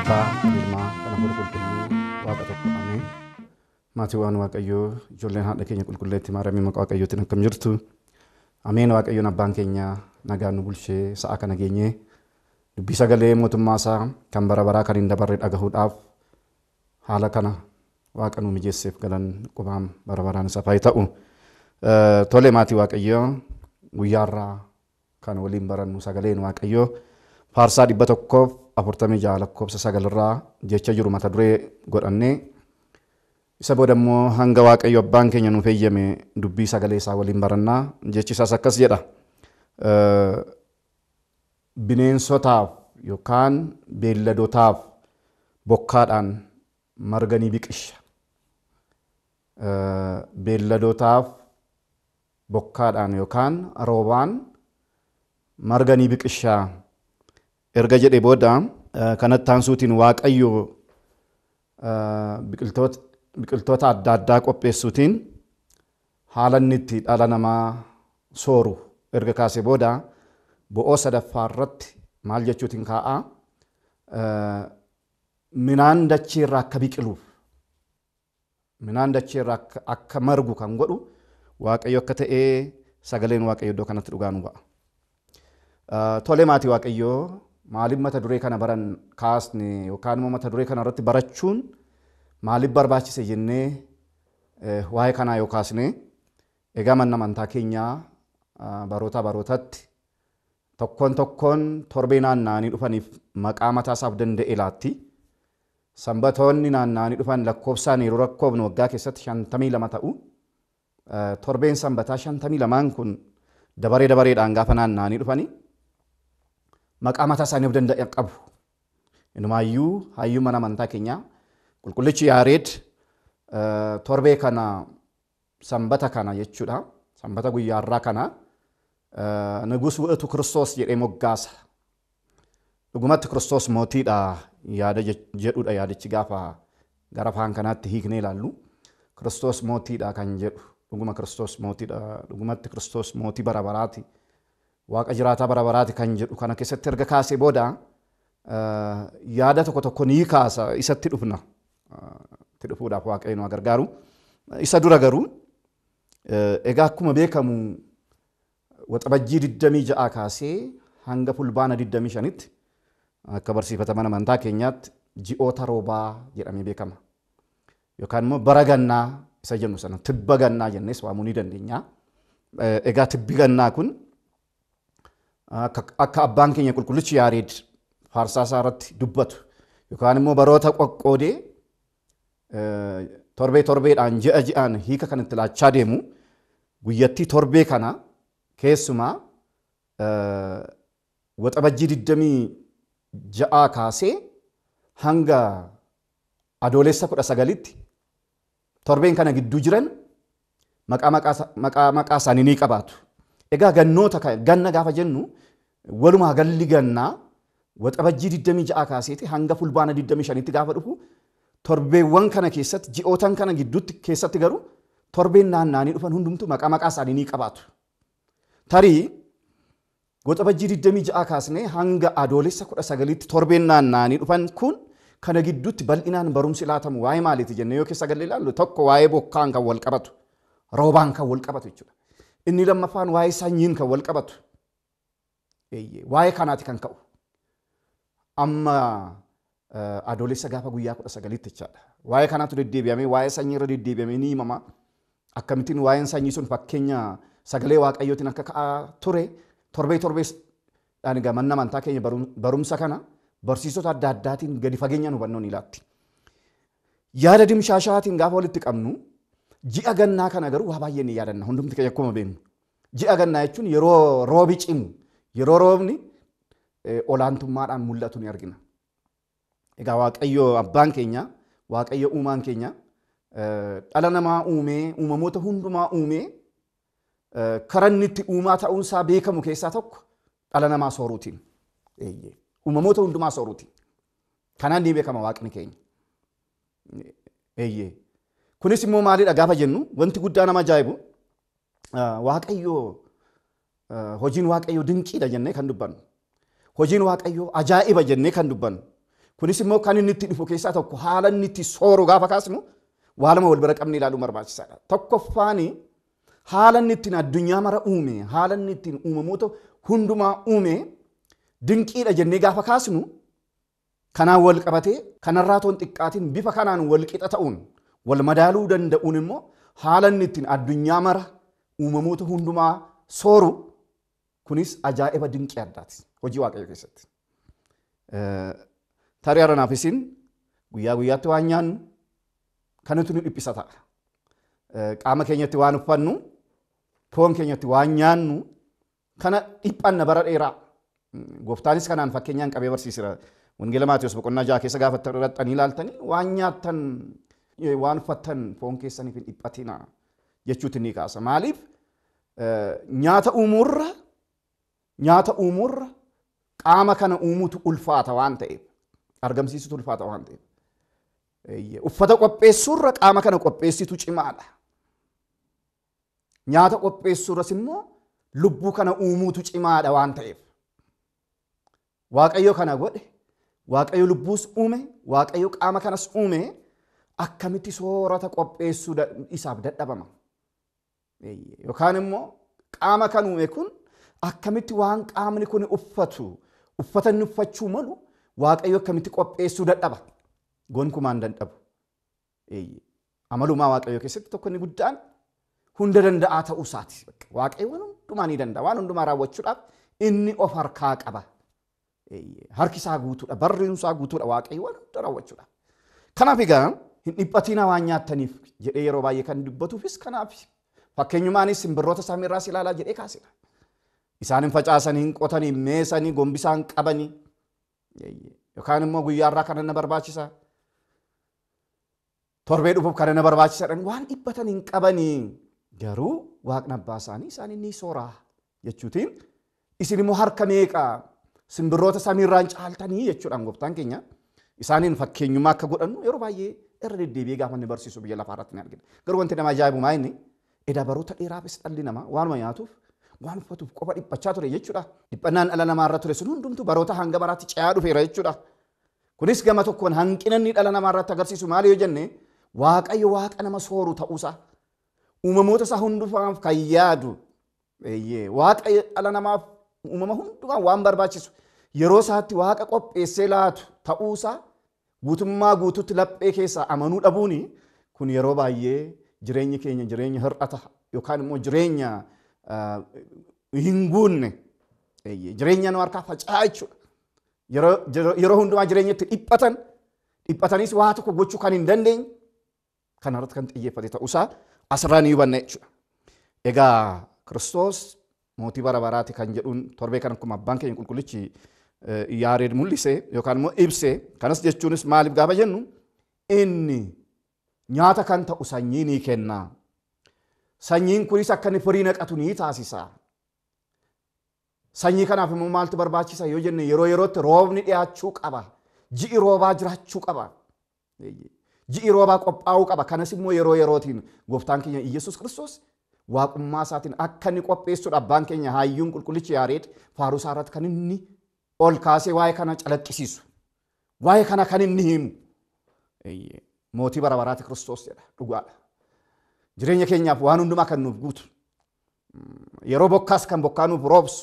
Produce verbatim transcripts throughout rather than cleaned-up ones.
Abbaa, Ilmaa, kana bora qulqulluu Waaqa tokko ameen. Maatiiwwan Waaqayyoo ijoolleen haadha keenya qulqulleetti maaramii maqaa Waaqayyootiin akkam jirtu. Ameen. Waaqayyoon abbaan keenya nagaan nu bulchee sa'a kana geenyee dubbii sagalee mootummaa isaa kan bara baraa kan hin dabarre dhagahuudhaaf haala kana Waaqa nu mijeesseef galan qubaam bara baraan isaaf haa ta'u. Tole maatii Waaqayyoo guyyaarraa kan waliin barannu sagaleen Waaqayyoo faarsaa dhibba tokkoof afurtamii jaha lakkoofsa sagalirraa jecha jiru mata duree godhannee isa booda immoo hanga Waaqayyo abbaan keenya nuuf eeyyame dubbii sagalee isaa waliin barannaa. Jechi isaas akkas jedha. Bineensotaaf yookaan beelladotaaf bokkaadhaan marga ni biqisha. Beelladotaaf bokkaadhaan yookaan roobaan marga ni biqisha. Erga jedhee booda kanatti aansuutiin Waaqayyo biqiltoota biqiltoota adda addaa qopheessuutiin haala inni itti dhala namaa sooru erga kaasee booda bo'oo sadaffaa irratti maal jechuutiin kaa'a midhaan dachee irraa akka biqiluuf midhaan dachee irraa akka margu kan godhu Waaqayyo akka ta'ee sagaleen Waaqayyo iddoo kanatti dhugaa nu ba'a. Tole maatii Waaqayyoo maaliif mata duree kana baran kaasne yookaan immoo mata duree kana irratti barachuun maaliif barbaachise jennee waa'ee kanaa yoo kaasne egaa manna amantaa keenyaa baroota barootatti tokkoon tokkoon torbee naanna'anii dhufaniif maqaa mataa isaaf danda'e laatti. Sanbatoonni naanna'anii dhufan lakkoofsaan yeroo lakkoofnu waggaa keessatti shantamii lama ta'u. Torbeen sanbataa shantamii lamaan kun dabaree dabareedhaan gaafa naanna'anii dhufanii maqaa mataa isaaniif danda'e qabu. Inumaayyuu hayyuu mana amantaa keenyaa qulqullichi Yaareed torbee kana sanbata kana jechuudha. Sanbata guyyaarraa kana Nugus wu'atu Kiristoos jedhee moggaasa. Dhugumatti Kiristoos mootiidha yaada jedhudha yaadichi gaafa gara afaan kanaatti hiiknee ilaallu. Kiristoos mootiidha kan jedhu. Dhuguma Kiristoos mootiidha. Dhugumatti Kiristoos mootii bara baraati. Waaqa jiraataa bara baraati kan jedhu kana keessatti erga kaasee booda yaada tokko tokko ni kaasa isatti dhufna. Itti dhufuudhaaf Waaqayyo nu gargaaru. Isa dura garuu egaa akkuma beekamu waxabajjii digdamii ja'a kaasee hanga fulbaana digdamii shanitti akka barsiifata mana amantaa keenyaatti ji'oota roobaa jedhamee beekama. Yookaan immoo bara gannaa isa jennu sana tibba gannaa jennees waamuu ni dandeenya. Egaa tibbi gannaa kun akka abbaan keenya qulqullichi Yaareed faarsaa isaa irratti dubbatu yookaan immoo baroota qoqqoodee torbee torbeedhaan ji'a ji'aan hiika kan itti laachaa deemu guyyattii torbee kana keessumaa waxabajjii digdamii ja'a kaasee hanga adoolessa kudha sagalitti torbeen kana gidduu jiran maqaa maqaa isaanii ni qabaatu. Egaa gannoota ganna gaafa jennu walumaa galli gannaa waxabajjii digdamii ja'a kaaseeti hanga fulbaana digdamii shanitti gaafa dhufu torbeewwan kana keessatti ji'ootan kana gidduutti keessatti garuu torbeen naanna'anii dhufan hundumtu maqaa maqaa isaanii ni qabaatu. Tarii waxabajjii digdamii ja'a kaasnee hanga adoolessa kudha sagalitti torbeen naanna'anii dhufan kun kana gidduutti bal'inaan barumsi laatamu waa'ee maaliiti jennee yoo keessa galee ilaallu tokko waa'ee bokkaan kan wal qabatu roobaan kan wal qabatu jechuudha. Inni lammaffaan waa'ee sanyiin kan wal qabatu waa'ee kanaati kan ka'u. Amma adoolessa gaafa guyyaa kudha sagalitti jechaadha. Waa'ee kanaatu deddeebi'amee waa'ee sanyii irra deddeebi'amee ni himama. Akkamittiin waa'een sanyii sun fakkeenya sagalee Waaqayyootiin akka ka'aa ture torbee torbeedhaan egaa manna amantaa keenya barumsa kana barsiisota adda addaatiin gadi fageenyaan hubannoo ni laatti. Yaada dimshaashaatiin gaafa walitti qabnu ji'a gannaa kana garuu waa baay'ee ni yaadanna hundumti keenya akkuma beeknu. Ji'a gannaa jechuun yeroo roobi cimu yeroo roobni olaantummaadhaan mul'atu ni argina. Egaa Waaqayyo abbaan keenya Waaqayyo uumaan keenya dhala namaa uumee uumamoota hundumaa uumee karaa inni itti uumaa ta'uunsaa beekamu keessaa tokko dhala namaa sooruutiin. Uumamoota hundumaa sooruutiin. Kanaan ni beekama Waaqni keenya. Kunis immoo maalidha gaafa jennu wanti guddaa nama ajaa'ibu Waaqayyo hojiin Waaqayyo dinqiidha jennee kan dubbannu. Hojiin Waaqayyo ajaa'iba jennee kan dubbannu. Kunis immoo kan inni itti dhufu keessaa tokko haala inni itti sooru gaafa kaasnu waa lama wal bira qabnee ilaaluun barbaachisaadha. Tokkoffaani haala inni ittiin addunyaa mara uume, haala inni ittiin uumamoota hundumaa uume dinqiidha jennee gaafa kaasnu kanaan wal qabatee kanarraa toon xiqqaatiin bifa kanaan wal qixa ta'uun wal madaaluu danda'uun immoo haala inni ittiin addunyaa mara uumamoota hundumaa sooru kunis ajaa'iba dinqii addaati hojii waaqayyo keessatti. Tarii haranaaf isin guyyaa guyyaatti waan nyaannu kanatu nu dhiphisa ta'a. Qaama keenyatti waan uffannu, foon keenyatti waan nyaannu kana dhiphanna bara dheeraa. Gooftaanis kanaan fakkeenyaan qabee barsiisira. Wangeela Maatiyos boqonnaa jaha keessa gaafa irrattanii ilaaltanii waan nyaattan waan uffattan foon keessaniif hin dhiphatina jechuutti ni kaasa. Maaliif nyaata uumuurra nyaata uumuurra qaama kana uumutu ulfaata waan ta'eef argamsiisutu ulfaata waan ta'eef. Uffata qopheessuurra qaama kana qopheessitu cimaadha. Nyaata qopheessuurras immoo lubbuu kana uumutu cimaadha waan ta'eef. Waaqayyo kana godhe, Waaqayyo lubbuus uume, Waaqayyo qaama kanas uume akkamitti soorata qopheessuu isaaf dadhabama. Yookaan immoo qaama kan uume kun akkamitti waan qaamni kun uffatu, uffata inni uffachuu malu Waaqayyo akkamitti qopheessuu dadhaba. Gonkumaan dadhabu. Amalumaa Waaqayyo keessatti tokko inni guddaan hunda danda'aa ta'uu isaati. Waaqayyo waan hundumaa ni danda'a. Waan hundumaa raawwachuudhaaf inni of harkaa qaba. Harki isaa guutuudha. Barriin isaa guutuudha. Waaqayyo waan hunda raawwachuudhaaf. Kanaaf egaa hin dhiphatina waan nyaattaniif jedhee yeroo baay'ee kan dubbatuufis kanaaf. Fakkeenyumaanis simbirroota samiirraas ilaalaa jedhee kaasedha. Isaan hin facaasanii, hin qotanii, meesanii, gombisaan qabanii. Yookaan immoo guyyaarraa kana na barbaachisa. Torbee dhufuuf kana na barbaachisadhaan waan dhiphatan hin qabanii. Garuu waaqni abbaa isaanii isaan inni sooraa jechuutiin isin immoo harka meeqaa simbirroota samiirraan caaltanii jechuudhaan gooftaan keenya isaaniin fakkeenyummaa akka godhannu yeroo baay'ee irra deddeebi'ee gaafa inni barsiisu biyya lafaa irratti ni argina. Garuu wanti nama ajaa'ibu maa inni edaa baroota dheeraafis dhalli namaa waanuma nyaatuuf waan uffatuuf qofa dhiphachaa ture jechuudha. Dhiphannaan dhala namaa irra ture sun hundumtuu baroota hanga baraatti ce'aa dhufeera jechuudha. Kunis gama tokkoon hanqina inni dhala namaa irratti agarsiisu maali yoo jenne Waaqayyo waaqa nama sooru ta'uusaa uumamoota isaa hundumaaf kan yaadu Waaqayyo dhala namaaf uumama hundumaa waan barbaachisu yeroo isaatti waaqa qopheessee laatu ta'uusaa guutummaa guututti laphee keessaa amanuu dhabuuni kun yeroo baay'ee jireenyi keenya jireenya hir'ata yookaan immoo jireenya hin guunne jireenya nu harkaa faca'aa jechuudha. Yeroo hundumaa jireenyatti dhiphatan dhiphatanis waa tokko gochuu kan hin dandeenye kanarratti kan xiyyeeffate ta'uusaa asirraa ni hubanna jechuudha. Egaa Kiristoos mootii bara baraati kan jedhuun torbee kan akkuma abbaan keenya qulqullichi Yaareed mul'ise yookaan immoo ibse kanas jechuunis maaliif gaafa jennu inni nyaata kan ta'u sanyii ni kenna. Sanyiin kunis akka inni firii naqatu ni taasisa. Sanyii kanaaf immoo maaltu barbaachisa yoo jenne yeroo yerootti roobni dhiyaachuu qaba. Ji'i roobaa jiraachuu qaba. Ji'i roobaa qophaa'uu qaba. Kanas immoo yeroo yerootiin gooftaan keenya Iyyasuus Kiristoos waaqummaa isaatiin akka inni qopheessuudha. Abbaan keenya hayyuun qulqullichi Yaareed faaruu isaa irratti kan inni ol kaasee waa'ee kana calaqqisiisu. Waa'ee kana kan inni himu. Mootii bara baraati Kiristoos jedha dhugaadha. Jireenya keenyaaf waan hundumaa kan nuuf guutu. Yeroo bokkaas kan bokkaa nuuf roobsu.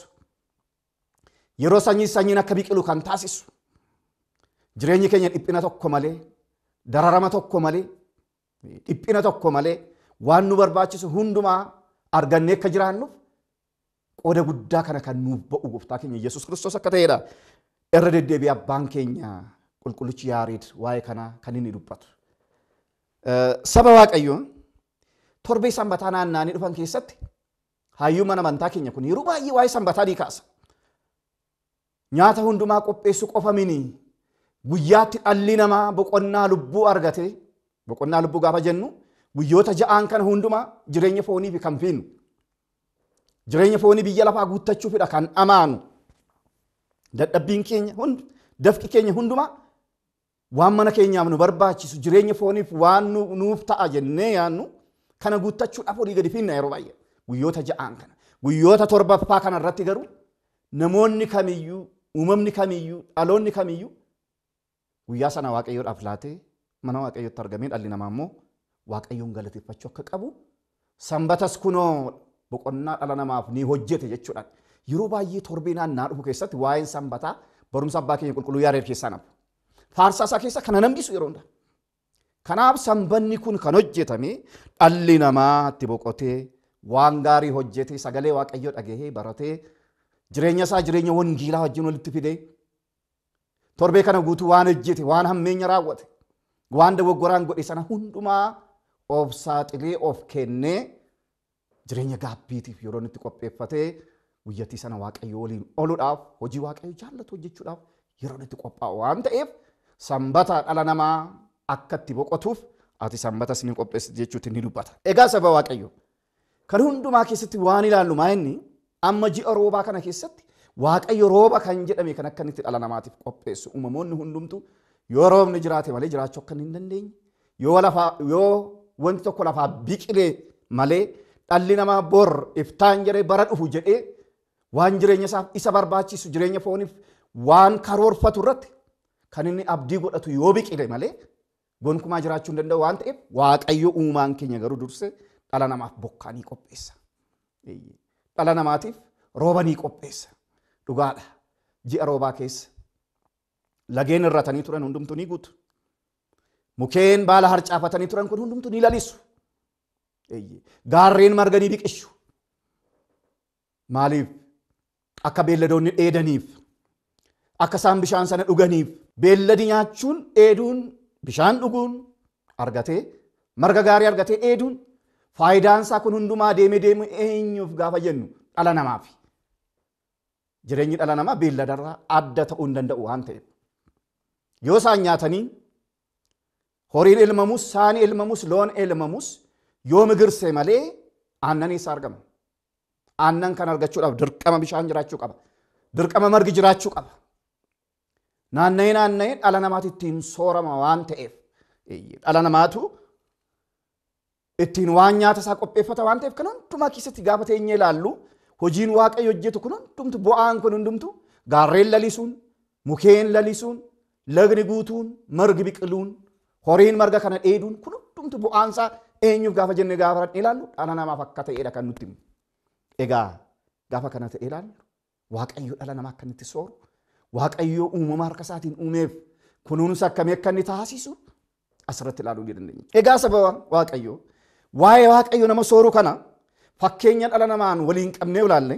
Yeroo sanyii sanyiin akka biqilu kan taasisu. Jireenyi keenya dhiphina tokko malee, dararama tokko malee, dhiphina tokko malee waan nu barbaachisu hundumaa argannee akka jiraannuuf qooda guddaa kana kan nuuf ba'u gooftaa keenya Yesuus Kiristoos akka ta'edha. Irra deddeebi'ee abbaan keenya qulqullichi Yaareed waa'ee kanaa kan inni dubbatu. Saba Waaqayyoo torbee sanbataa naanna'anii dhufan keessatti hayyuu mana amantaa keenya kun yeroo baay'ee waa'ee sanbataa ni kaasa. Nyaata hundumaa qopheessuu qofa miti. Guyyaatti dhalli namaa boqonnaa lubbuu argate. Boqonnaa lubbuu gaafa jennu guyyoota ja'aan kana hundumaa jireenya fooniif kan fiinnu. Jireenya foonii biyya lafaa guuttachuufidha kan amaanu. Dadhabbiin keenya hundi dafqi keenya hundumaa waan mana keenyaaf nu barbaachisu jireenya fooniif waan nuuf ta'a jennee yaannu kana guuttachuudhaaf olii gadi fiinna yeroo baay'ee. Guyyoota ja'aan kana. Guyyoota torbaffaa kana irratti garuu namoonni kamiyyuu, uumamni kamiyyuu, dhaloonni kamiyyuu guyyaa sana waaqayyoodhaaf laatee mana waaqayyootti argamee dhalli namaa immoo waaqayyoon galateeffachuu akka qabu sanbatas kunoo boqonnaa dhala namaaf ni hojjete jechuudha. Yeroo baay'ee torbee naannaa dhufu keessatti waa'een sanbataa barumsa abbaa keenya qulqulluu Yaareed keessaa nafu. Faarsaa isaa keessa kana nambisu yeroo hundaa. Kanaaf sanbanni kun kan hojjetame dhalli namaa itti boqotee waan gaarii hojjetee sagalee waaqayyoo dhagahee baratee jireenya isaa jireenya wangeelaa wajjin walitti fidee torbee kana guutuu waan hojjete waan hammeenya raawwate waan dogoggoraan godhe sana hundumaa of saaxilee of kennee jireenya gaabbiitiif yeroo itti qopheeffatee guyyattii sana waaqayyoo waliin ooluudhaaf hojii waaqayyoo jaallatu hojjechuudhaaf yeroo itti qophaa'u waan ta'eef sanbata dhala namaa akka itti boqotuuf ati sanbatas ni qopheessite jechuutti ni dubbata. Egaa saba waaqayyoo kan hundumaa keessatti waan ilaallu maa inni amma ji'a roobaa kana keessatti waaqayyo rooba kan jedhame kan akka inni dhala namaatiif qopheessu uumamoonni hundumtu yoo roobni jiraate malee jiraachuu akka hin dandeenye yoo lafaa yoo wanti tokko lafaa biqilee malee dhalli namaa bor iftaan jedhee bara dhufu jedhee waan jireenya isaaf isa barbaachisu jireenya fooniif waan karoorfatu irratti kan inni abdii godhatu yoo biqile malee gonkumaa jiraachuu hin danda'u waan ta'eef waaqayyo uumaan keenya garuu dursee dhala namaaf bokkaa ni qopheessa. Dhala namaatiif rooba ni qopheessa. Dhugaadha. Ji'a roobaa keessa lageen irratanii turan hundumtuu ni guutu. Mukeen baala harcaafatanii turan kun hundumtuu ni lalisu. Gaarreen marga ni biqishu. Maaliif? Akka beelladoonni dheedaniif. Akka isaan bishaan sana dhuganiif. Beelladi nyaachuun dheeduun bishaan dhuguun argatee marga gaarii argatee dheeduun faayidaan isaa kun hundumaa deemee deemee eenyuuf gaafa jennu dhala namaaf. Jireenyi dhala namaa beelladarraa adda ta'uu hin danda'u waan ta'eef. Yoo isaan nyaatanii horiin elmamus, saani elmamus, loon elmamus yoo migirsee malee aannan eessaa argama. Aannan kan argachuudhaaf dirqama bishaan jiraachuu qaba. Dirqama margi jiraachuu qaba. Naanna'ee naanna'ee dhala namaatti ittiin soorama waan ta'eef dhala namaatu ittiin waan nyaata isaa qopheeffata waan ta'eef kan hundumaa keessatti gaafa teenyee ilaallu hojiin waaqayyo hojjetu kun hundumtu bu'aan kun hundumtu gaarreen lalisuun, mukeen lalisuun, lagni guutuun, margi biqiluun, horiin marga kana dheeduun kun hundumtu bu'aan isaa eenyuuf gaafa jennee gaafa ilaallu dhala namaaf akka ta'edha kan nutti himu. Egaa gaafa kana ta'e ilaallu waaqayyo dhala namaa akka inni sooru waaqayyo uumama harka isaatiin uumeef kunuunsa akkamii akka inni taasisu asirratti ilaaluu ni dandeenya. Egaa sababa waaqayyo waa'ee waaqayyo nama sooruu kana fakkeenya dhala namaan waliin qabnee ilaalle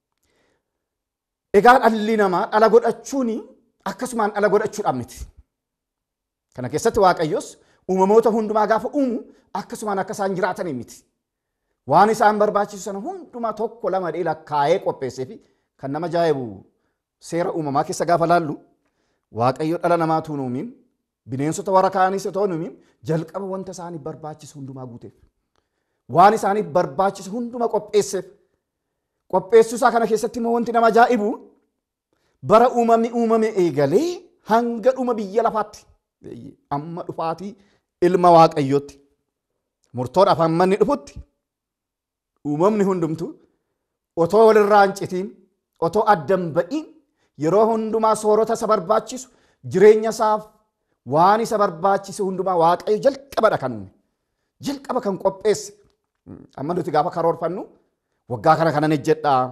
egaa dhalli namaa dhala godhachuun akkasumaan dhala godhachuudhaaf miti. Kana keessatti waaqayyos uumamoota hundumaa gaafa uumu akkasumaan akka isaan jiraatanii miti. Waan isaan barbaachisu sana hundumaa tokko lama dhee lakkaa'ee qopheessee fi kan nama ajaa'ibu seera uumamaa keessa gaafa laallu waaqayyo dhala namaa tuun uumiin bineensota warra kaaniis otoo uumiin jalqaba wanta isaaniif barbaachisu hundumaa guuteef. Waan isaaniif barbaachisu hunduma qopheesseef. Qopheessuu isaa kana keessatti immoo wanti nama ajaa'ibu bara uumamni uumame eegalee hanga dhuma biyya lafaatti amma dhufaatii ilma waaqayyootti murtoodhaaf hamma inni dhufutti uumamni hundumtu otoo walirraa hin citiin otoo addan ba'iin yeroo hundumaa soorota isa barbaachisu jireenya isaaf waan isa barbaachisu hundumaa waaqayyo jalqabadha kan uume jalqaba kan qopheesse. Amma nuti gaafa karoorfannu waggaa kana kanan hojjedhaa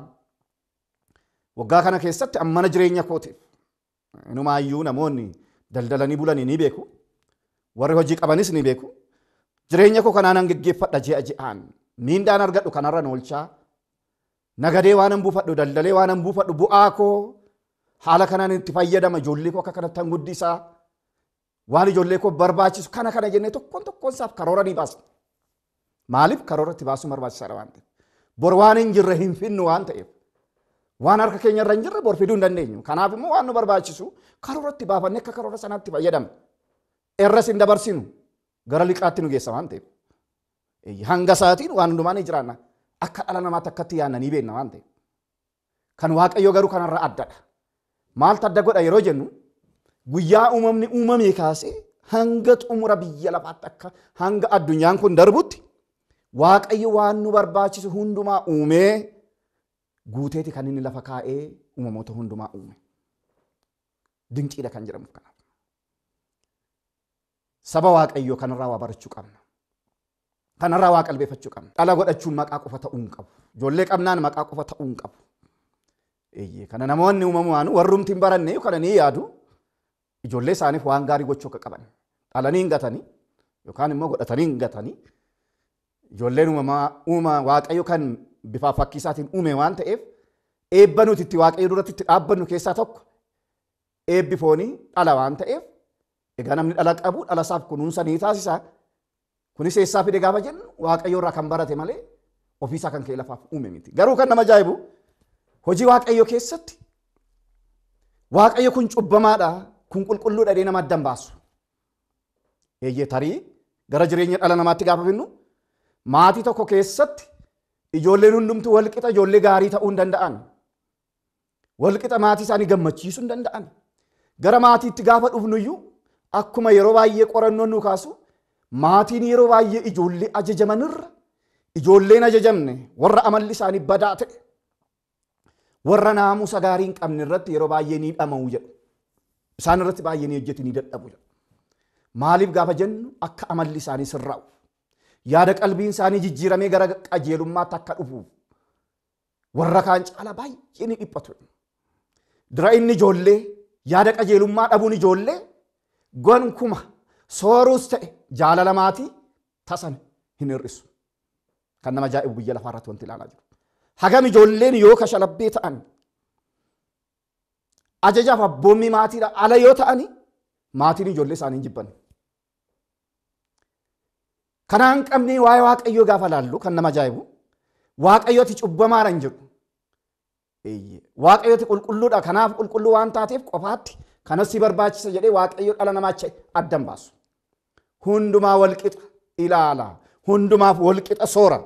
waggaa kana keessatti ammana jireenya kootiif inumaayyuu namoonni daldalanii bulanii ni beeku warri hojii qabanis ni beeku jireenya koo kanaan geggeeffadha ji'a ji'aan miindaan argadhu kanarra noolchaa nagadee waan an buufadhu daldalee waan an buufadhu bu'aa koo haala kanaan itti fayyadama ijoollee koo akka kanatti han guddisaa waan ijoollee koo barbaachisu kana kana jennee tokkoon tokkoon isaaf karoora ni baasna. Maaliif karoora itti baasuu barbaachisaadha waan ta'eef. Bor waan hin jirre hin finnu waan ta'eef. Waan harka keenya irra hin jirre bor fiduu hin dandeenyu. Kanaaf immoo waan nu barbaachisu karoora itti baafannee akka karoora sanaatti fayyadamna. Irras hin dabarsinu gara liqaatti nu geessa waan ta'eef. Hanga isaatiin waan hundumaa ni jiraanna. Akka dhala namaatti akkatti yaadna ni beekna waan ta'eef. Kan waaqayyo garuu kanarra addadha. Maaltu adda godha yeroo jennu guyyaa uumamni uumamee kaasee hanga xumura biyya lafaatti akka hanga addunyaan kun darbutti waaqayyo waan nu barbaachisu hundumaa uumee guuteeti kan inni lafa kaa'ee uumamoota hundumaa uume. Dinqiidha kan jedhamuuf kanaaf. saba waaqayyoo kanarraa waa barachuu qabna. Kanarraa waa qalbeeffachuu qabna. Dhala godhachuun maqaa qofa ta'uu hin qabu. Ijoollee qabnaan maqaa qofa ta'uu hin qabu. Eeyyee kana namoonni uumamumaan warrumti hin baranne kana ni yaadu. Ijoollee isaaniif waan gaarii gochuu akka qaban. Dhalanii hin gatanii yookaan immoo godhatanii hin gatanii. Ijoolleen uumamaa uuma waaqayyo kan bifa fakkiisaatiin uume waan ta'eef eebba nuti itti waaqayyo duratti itti dhaabbannu keessaa tokko eebbi foonii dhala waan ta'eef egaa namni dhala qabu dhala isaaf kunuunsa ni taasisa. Kunis eessaa fide gaafa jennu waaqayyo irraa kan barate malee ofiisaa kan ka'e lafaaf uume miti. Garuu kan nama ajaa'ibu hojii waaqayyo keessatti waaqayyo kun cubbamaadha kun qulqulluudha jedhee nama addan baasu. Eeyyee tarii gara jireenya dhala namaatti gaafa finnu maatii tokko keessatti ijoolleen hundumtuu walqixa ijoollee gaarii ta'uu hin danda'an. Walqixa maatii isaanii gammachiisuu hin danda'an. Gara maatiitti gaafa dhufnuyyuu akkuma yeroo baay'ee qorannoon nu kaasu maatiin yeroo baay'ee ijoollee ajajamanirra ijoolleen ajajamne warra amalli isaanii badaa ta'e warra naamusa gaarii hin qabne irratti yeroo baay'ee ni dhama'u jedhu. Isaan irratti baay'ee ni hojjetu ni dadhabu jedhu. Maaliif gaafa jennu akka amalli isaanii sirraa'u. Yaada qalbiin isaanii jijjiiramee gara qajeelummaatti akka dhufu warra kaan caala baay'ee ni dhiphatu. Dura inni ijoollee yaada qajeelummaa dhabuun ijoollee gonkuma sooruus ta'e jaalala maatii tasan hin hir'isu. Kan nama ajaa'ibu biyya lafaa irratti wanti ilaalaa jiru. Hagam ijoolleen yoo kashalabbee ta'an ajajaaf abboommii maatiidha ala yoo ta'ani maatiin ijoollee isaanii hin jibban. Kanaan qabnee waa'ee waaqayyoo gaafa laallu kan nama ajaa'ibu waaqayyooti cubbamaadha hin jedhu. Waaqayyooti qulqulluudha kanaaf qulqulluu waan taateef qofaatti kanas si barbaachisa jedhee waaqayyo dhala namaacha addan baasu. Hundumaa walqixa ilaala. Hundumaaf walqixa soora.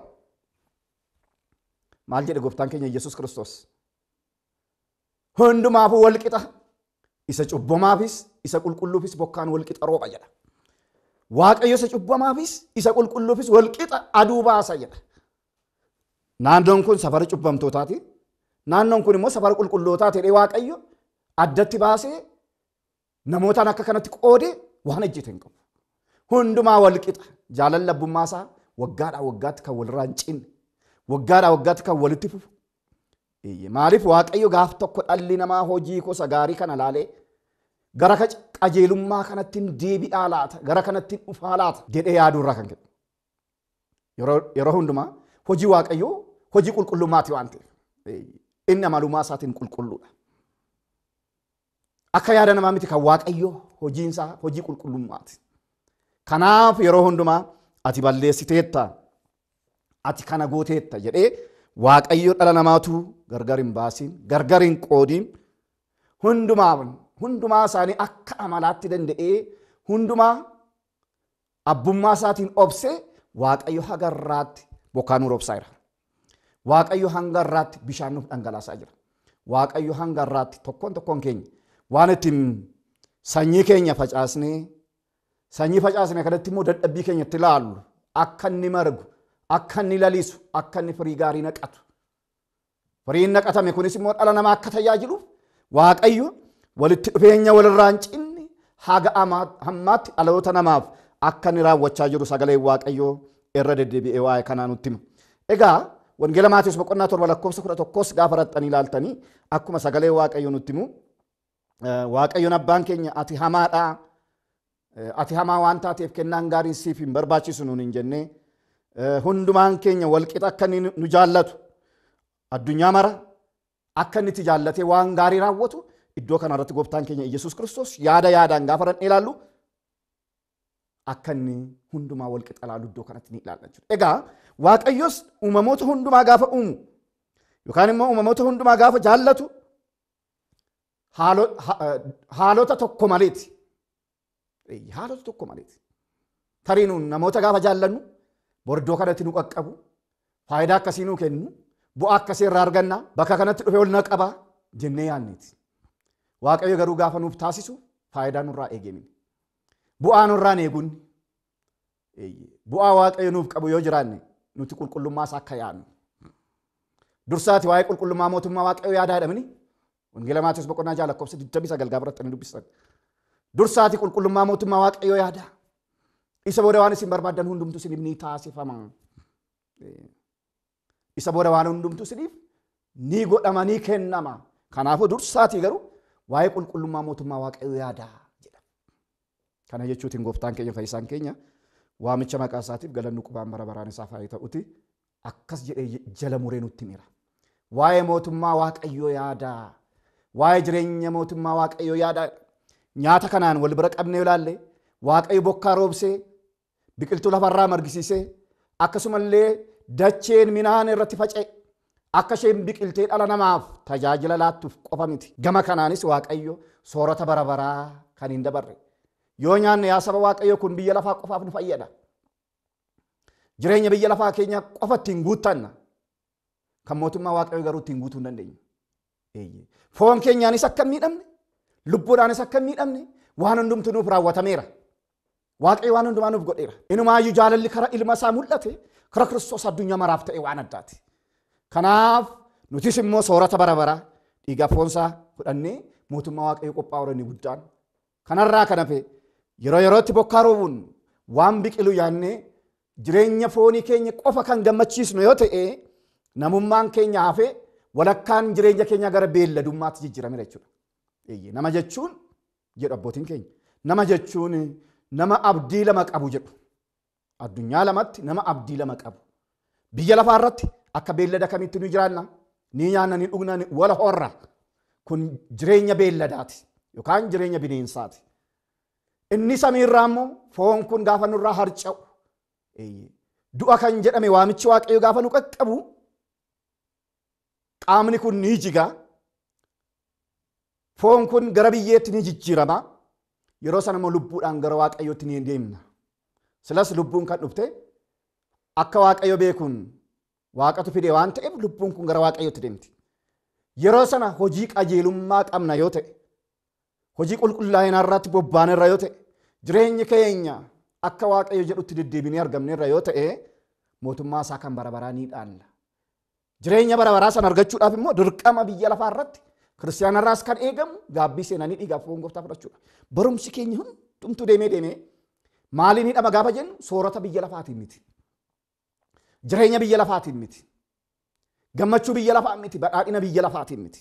Maal jedhe gooftaan keenya Yesuus Kiristoos? Hundumaaf walqixa isa cubbamaafis isa qulqulluufis bokkaan walqixa rooba jedha. Waaqayyo isa cubbamaafis isa qulqulluufis walqixa aduu baasa jedha. Naannoon kun safara cubbamtootaati. Naannoon kun immoo safara qulqullootaati jedhee waaqayyo addatti baasee namootaan akka kanatti qoodee waan hojjete hin qabu. Hundumaa walqixa jaalala labbummaa isaa waggaadhaa waggaatti kan walirraa hin cinne waggaadhaa waggaatti kan walitti fufu. Maaliif waaqayyo gaaf tokko dhalli namaa hojii gosa gaarii kana laalee gara qajeelummaa kanatti deebi'aa laata gara kanatti dhufaa laata jedhee yaaduu irraa kan ka'e. Yeroo hundumaa hojii waaqayyoo hojii qulqullummaati waan ta'eef inni amalummaa isaatiin qulqulluudha. Akka yaada namaa miti kan waaqayyoo hojiinsaa hojii qulqullummaati. Kanaaf yeroo hundumaa ati balleessiteetta ati kana gooteetta jedhee waaqayyo dhala namaatu gargar hin baasiin gargar hin qoodiin hundumaa hundumaa isaanii akka amalaatti danda'ee hundumaa abbummaa isaatiin obsee waaqayyo hagarraatti bokkaa nu roobsaa jira. Waaqayyo hangarraatti bishaan nuuf dhangalaasaa jira. Waaqayyo hangarraatti tokkoon tokkoon keenya waan ittiin sanyii keenya facaasnee sanyii facaasnee kanatti immoo dadhabbii keenya itti ilaallu akka inni margu akka inni lalisu akka inni firii gaarii naqatu. Firiin naqatame kunis immoo dhala namaa akka tajaajiluuf waaqayyo walitti dhufeenya walirraa hin cinne haga hammaatti dhaloota namaaf akka inni raawwachaa jiru sagalee waaqayyoo irra deddeebi'ee waa'ee kanaa nutti hima. Egaa wangeela Maatiyos boqonnaa torba lakkoofsa kudha tokkos gaafa raxxanii ilaaltanii akkuma sagalee waaqayyoo nutti himu waaqayyoon abbaan keenya ati hamaadhaa ati hamaa waan taateef kennaan gaariin siif hin barbaachisu nuun hin jennee hundumaan keenya walqixa akka inni nu jaallatu addunyaa mara akka inni itti jaallatee waan gaarii raawwatu iddoo kanarratti gooftaan keenya Yesuus Kiristoos yaada yaadaan gaafa ranne ilaallu akka inni hundumaa walqixa ilaalu iddoo kanatti ni ilaalla jechuudha. Egaa waaqayyos uumamoota hundumaa gaafa uumu yookaan immoo uumamoota hundumaa gaafa jaallatu haalota tokko maleeti. Haalota tokko maleeti. Tarii nuun namoota gaafa jaallannu bordoo kanatti nu qaqqabu faayidaa akkasii nu kennu bu'aa akkasii irraa arganna bakka kanatti dhufee ol na qaba jennee yaanneeti. Waaqayyo garuu gaafa nuuf taasisu faayidaa nurraa eegemin. Bu'aa nurraan eeguun bu'aa waaqayyo nuuf qabu yoo jiraanne nuti qulqullummaa isaa akka yaadnu. Dursaati waa'ee qulqullummaa mootummaa waaqayyo yaadaa jedhamini wangeela Maatiyos boqonnaa ja'a lakkoofsa digdamii sagal gaafa irratti dubbisan. Dursaati qulqullummaa mootummaa waaqayyo yaadaa. Isa booda waan isin barbaadan hundumtu isiniif ni taasifama. Isa booda waan hundumtu isiniif ni godhama ni kennama. Kanaafuu dursaatii garuu waa'ee qulqullummaa mootummaa Waaqayyoo yaadaa jedha. Kana jechuutiin gooftaan keenya fayyisaan keenya waamicha maqaa isaatiif galanni qubaan bara baraan isaaf haa ta'uti akkas jedhee jala muree nutti himira. Waa'ee mootummaa Waaqayyoo yaadaa. Waa'ee jireenya mootummaa Waaqayyoo yaadaa. Nyaata kanaan wal bira qabnee ilaalle Waaqayyo bokkaa roobsee biqiltuu lafarraa margisiisee akkasumallee dacheen midhaan irratti faca'e akka isheen biqiltee dhala namaaf tajaajila laattuuf qofa miti. Gama kanaanis Waaqayyo soorata bara baraa kan hin dabarre. Yoo nyaanne yaa saba Waaqayyo kun biyya lafaa qofaaf nu fayyada. Jireenya biyya lafaa keenya qofa ittiin guuttanna. Kan mootummaa Waaqayyo garuu ittiin guutuu hin dandeenyu. Foon keenyaanis akka hin miidhamne, lubbuudhaanis akka hin miidhamne waan hundumtu nuuf raawwatameera. Waaqayyo waan hundumaa nuuf godheera. Inumaayyuu jaalalli karaa ilma isaa mul'ate karaa Kiristoos addunyaa maraaf ta'e waan addaati. Kanaaf nutis immoo soorata bara baraa dhiiga foonsaa fudhannee mootummaa Waaqayyoo qophaa'uu inni guddaan. Kanarraa kan hafe yeroo yerootti bokkaa roobuun waan biqilu yaannee jireenya foonii keenya qofa kan gammachiisnu yoo ta'e namummaan keenya hafe walakkaan jireenya keenya gara beelladummaatti jijjiirameera jechuudha. Nama jechuun jedhu abbootiin keenya. Nama jechuun nama abdii lama qabu jedhu. Addunyaa lamatti nama abdii lama qabu. Biyya lafaa irratti akka beellada kamitti nu jiraanna ni nyaanna ni dhugna wala horra. Kun jireenya beelladaati yookaan jireenya bineensaati. Inni samiirraa immoo foon kun gaafa nurraa harca'u du'a kan jedhame waamichi Waaqayyo gaafa nu qaqqabu qaamni kun ni jiga. Foon kun gara biyyeetti ni jijjiirama. Yeroo sana immoo lubbuudhaan gara Waaqayyootti ni deemna. Silas lubbuun kan dhufte akka Waaqayyo beekuun Waaqatu fide waan ta'eef lubbuun kun gara Waaqayyootti deemti. Yeroo sana hojii qajeelummaa qabna yoo ta'e, hojii qulqullaa'ina irratti bobba'an irra yoo ta'e, jireenyi keenya akka Waaqayyo jedhutti deddeebinee argamne irra yoo ta'e, mootummaa isaa kan bara baraa ni dhaalla. Jireenya bara baraa sana argachuudhaaf immoo dirqama biyya lafaa irratti kiristaanarraas kan eegamu gaabbii seenanii dhiigaaf foon gooftaa fudhachuudha. Barumsi keenya hundumtuu deemee deemee maaliin hidhama gaafa jennu soorata biyya lafaatiin miti. Jireenya biyya lafaatiin miti. Gammachuu biyya lafaa miti. Badhaadhina biyya lafaatiin miti.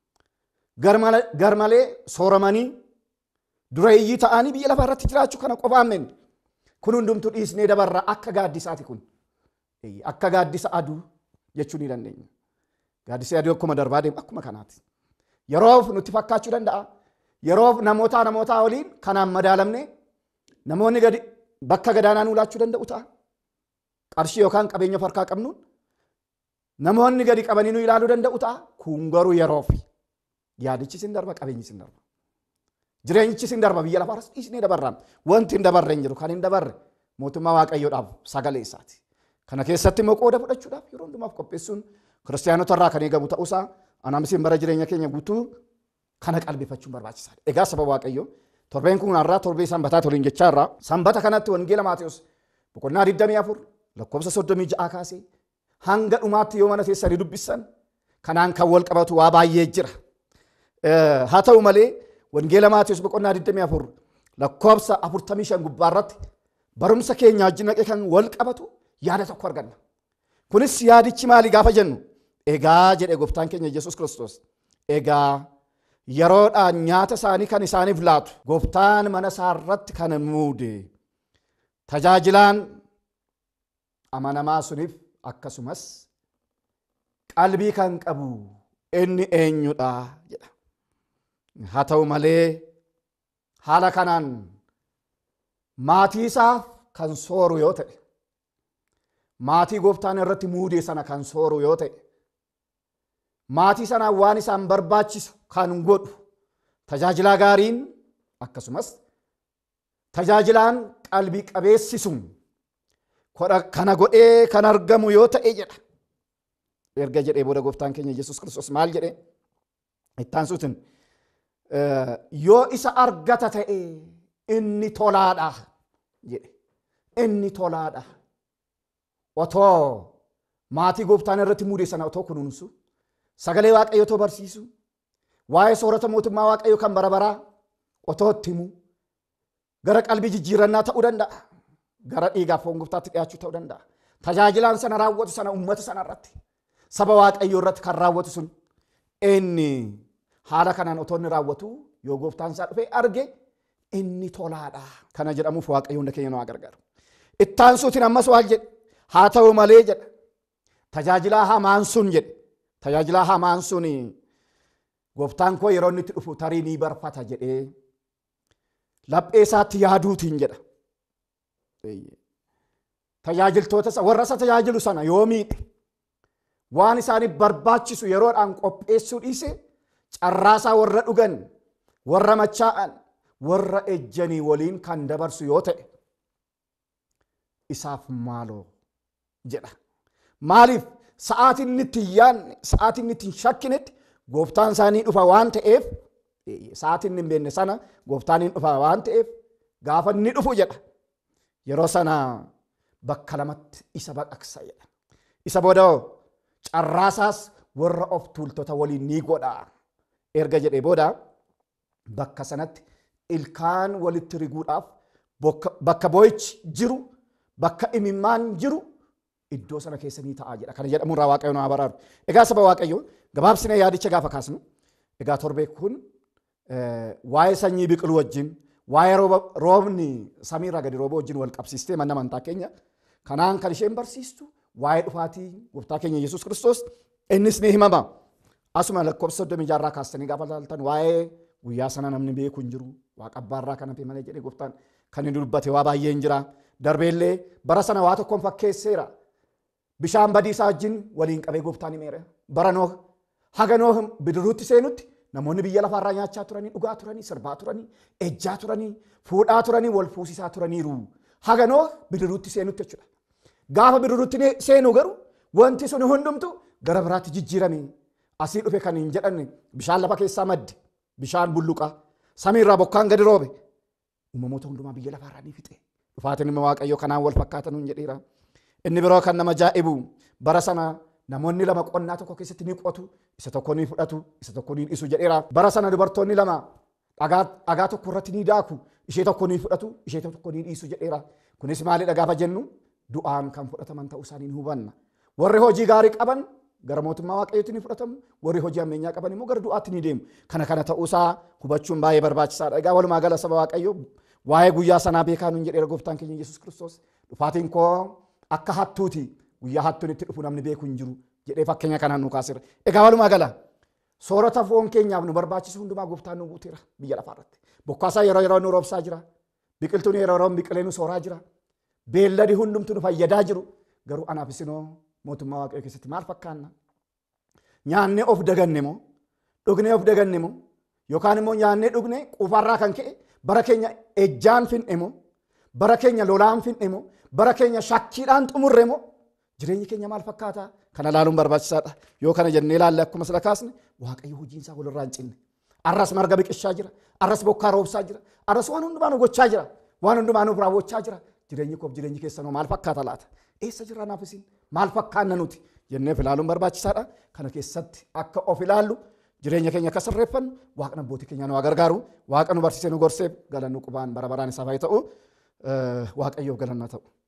Garmalee sooramanii dureeyyii ta'anii biyya lafaa irratti jiraachuu kana qofaan menne. Kun hundumtuu dhiisnee dabarra akka gaaddisaati kun. Akka gaaddisa aduu jechuu ni dandeenya. Gaaddisa aduu akkuma darbaa deemu akkuma kanaati. Yeroof nutti fakkaachuu danda'a. Yeroof namoota namoota waliin kanaan madaalamne namoonni gadi bakka gadaanaa nu laachuu danda'u ta'a. Qarshii yookaan qabeenya farkaa qabnuun namoonni gadi qabanii nu ilaaluu danda'u ta'a. Kun garuu yeroof yaadichi sin darba qabeenyi sin darba. Jireenyichi sin darba biyya lafaarras dhiisnee dabarraam. Wanti hin dabarre hin jiru kan hin dabarre mootummaa Waaqayyoodhaaf sagalee isaati. Kana keessatti immoo qooda fudhachuudhaaf yeroo hundumaaf qopheessuun kiristaanota irraa kan eegamu ta'uusaa anamisiin bara jireenya keenya guutuu kana qalbifachuun barbaachisaadha. Egaa saba Waaqayyoo torbeen kun har'aa torbee sanbataa toliin jechaa irraa sanbata kanatti wangeela Maatewos boqonnaa digdamii afur lakkoofsa soddomii ja'a kaasee hanga dhumaatti yoo mana teessanii dubbissan kanaan kan wal qabatu waa baay'ee jira. Haa ta'u malee wangeela Maatewos boqonnaa digdamii afur lakkoofsa afurtamii shan gubbaa irratti barumsa keenya wajjin naqee kan wal qabatu yaada tokko arganna. Kunis yaadichi maali gaafa jennu egaa jedhe gooftaan keenya Yesuus Kiristoos egaa yeroodhaan nyaata isaanii kan isaaniif laatu gooftaan mana isaa irratti kan muude tajaajilaan amanamaa suniif akkasumas qalbii kan qabu inni eenyudha jedha. Haa ta'u malee haala kanaan maatii isaaf kan sooru yoo ta'e maatii gooftaan irratti muude sana kan sooru yoo ta'e maatii sanaan waan isaan barbaachisu kan godhu tajaajilaa gaariin akkasumas tajaajilaan qalbii qabeessisuun kana godhee kan argamu yoo ta'e jedha. Erga jedhee booda gooftaan keenya Yesuus Kiristoos maal jedhe ittaan suutin yoo isa argata ta'e inni tolaadha jedhe. Inni tolaadha. Otoo maatii gooftaan irratti muude sana otoo kunuunsu sagalee Waaqayyoo otoo barsiisu waa'ee soorata mootummaa Waaqayyoo kan bara baraa otoo itti himu gara qalbii jijjiirannaa ta'uu danda'a. gara dhiigaaf foon gooftaatti dhiyaachuu ta'uu danda'a. Tajaajilaan sana raawwatu sana uummata sana irratti saba waaqayyoo irratti kan raawwatu sun inni haala kanaan otoo inni raawwatu yoo gooftaan isaa dhufee arge inni tolaadha. Kana jedhamuuf waaqayyo hunda keenya nu haa gargaaru. Ittaan suutiin ammas waan jedhe haa ta'u malee jedha. Tajaajilaa hamaan sun jedhe. Tajaajilaa hamaan sun gooftaan koo yeroo inni itti dhufu tarii ni barfata jedhee laphee isaatti yaaduutiin jedha. Tajaajiltoota warra isa tajaajilu sana yoo miidhe waan isaaniif barbaachisu yeroodhaan qopheessuu dhiise carraasaa warra dhugan warra machaa'an warra ejjanii waliin kan dabarsu yoo ta'e isaaf maaloo jedha. Maaliif sa'aatiin inni itti yaanne sa'aatiin inni itti shakkinetti gooftaan isaanii dhufa waan ta'eef sa'aatiin inni hin beekne sana gooftaan inni dhufa waan ta'eef gaafa inni dhufu jedha yeroo sana bakka lamatti isa baqaqsa jedha. Isa booda carraasaas warra of tuultota waliin ni godha erga jedhee booda bakka sanatti ilkaan walitti riguudhaaf bakka boo'ichi jiru bakka imimmaan jiru iddoo sana keessa ni ta'a jedha. Kana jedhamu irraa waaqayyo nu haa baraaru. Egaa saba waaqayyo gabaabsinee yaadicha gaafa kaasnu egaa torbee kun waa'ee sanyii biqiluu wajjin waa'ee roobni samiirraa gadi rooba wajjin wal qabsiistee mana amantaa keenya kanaan kan isheen barsiistu waa'ee dhufaatii gooftaa keenya Yesuus Kiristoos innis ni himama. Asuma lakkoofsa soddomii jaha kaastanii gaafa ilaaltan waa'ee guyyaa sana namni beeku hin jiru waaqa abbaarraa kan hafe malee jedhee gooftaan kan inni dubbate waa baay'ee hin jira. Darbeellee bara sana waa tokkoon fakkeesseera. Bishaan badiisaa wajjin waliin qabee gooftaan himeera. Bara Noah haga Noah bidiruutti seenutti namoonni biyya lafaarraa nyaachaa turanii, dhugaa turanii, sirbaa turanii, ejjaa turanii, fuudhaa turanii, wal fuusisaa turaniiru. Haga Noah bidiruutti seenutti jechuudha. Gaafa bidiruutti seenu garuu wanti sun hundumtu gara biraatti jijjiirame. Asii dhufe kan hin jedhanne bishaan lafa keessaa madde, bishaan bulluqaa, samiirraa bokkaan gadi roobe. Uumamoota hundumaa biyya lafaarraa ni fixe. Dhufaatiin ilma waaqayyoo kanaan wal fakkaatan hin jedheera. Inni biroo kan nama ajaa'ibu bara sana namoonni lama qonnaa tokko keessatti ni qotu, isa tokko ni fudhatu, isa tokko ni dhiisu jedheera. Bara sana dubartoonni lama dhagaa tokko irratti ni daaku, ishee tokko ni fudhatu, ishee tokko ni dhiisu jedheera. Kunis maalidha gaafa jennu du'aan kan fudhataman ta'uu isaanii ni hubanna. Warri hojii gaarii qaban gara mootummaa waaqayyootti ni fudhatamu, warri hojii ammeenyaa qaban immoo gara du'aatti ni deemu. Kana kana ta'uusaa hubachuun baay'ee barbaachisaadha. Egaa walumaa gala saba waaqayyoo waa'ee guyyaa sanaa beekaa nuun jedheera gooftaan keenya Yesuus Kiristoos. Dhufaatiin koo akka hattuuti guyyaa hattuun itti dhufu namni beeku hin jiru jedhee fakkeenya kanaan nu kaaseera. Egaa walumaa gala soorata foon keenyaaf nu barbaachisu hundumaa gooftaan nu guuteera biyya lafaa irratti. Bokkaasaa yeroo yeroo nu roobsaa jira. Biqiltuun yeroo yeroo biqilee nu sooraa jira. Beelladi hundumtu nu fayyadaa jiru. Garuu anaaf isinoo mootummaa waaqayyoo keessatti maal fakkaanna? Nyaannee of daganne moo? Dhugnee of daganne moo? Yookaan immoo nyaannee dhugnee quufarraa kan ka'e bara keenya ejjaan fin'e moo? Bara keenya lolaan fin'e moo? Bara keenya shakkiidhaan xumurre moo? Jireenyi keenya maal fakkaata? Kana ilaaluun barbaachisaadha. Yoo kana jennee ilaalle akkuma sila kaasne waaqayyo hojiin isaa walirraa hin cinne. Arras marga biqilchaa jira. Arras bokkaa roobsaa jira. Arras waan hundumaa nu gochaa jira. Waan hundumaa nuuf raawwachaa jira. Jireenyi koof jireenyi keessanoo maal fakkaata laata? Eessa jirra naaf isin? Maal fakkaanna nuti? Jenneef ilaaluun barbaachisaadha. Kana keessatti akka of ilaallu jireenya keenya akka sirreeffannu waaqni abbootii keenya nu gargaaru. Waaqa nu barsiisee nu gorseef galanni qubaan bara baraan isaaf haa ta'u. Waaqayyoof galanna ta'u.